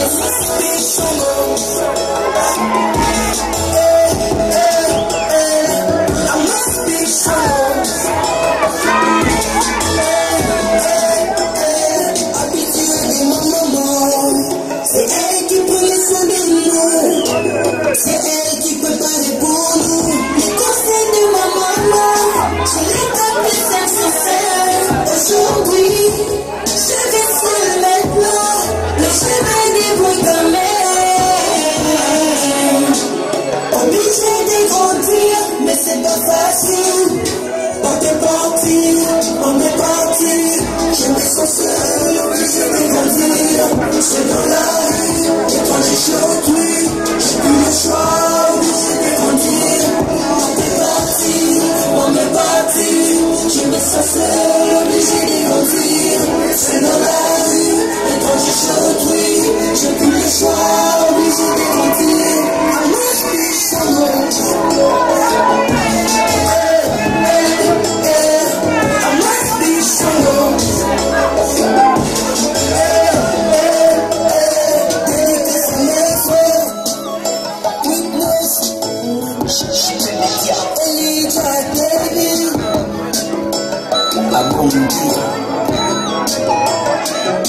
C'est dans la rue, et quand j'ai chaud, oui, j'ai plus le choix, obligé de grandir. On est parti, je me sens seul, obligé de grandir. C'est dans la rue, et quand j'ai chaud, oui, j'ai plus le choix, obligé de grandir. I must be someone. I must be someone. La